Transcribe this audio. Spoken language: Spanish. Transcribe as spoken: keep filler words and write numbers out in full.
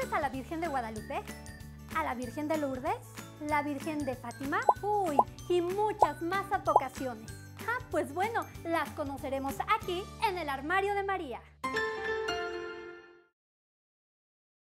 ¿Conoces a la Virgen de Guadalupe? ¿A la Virgen de Lourdes? ¿La Virgen de Fátima? Uy, y muchas más advocaciones. Ah, pues bueno, las conoceremos aquí en el Armario de María.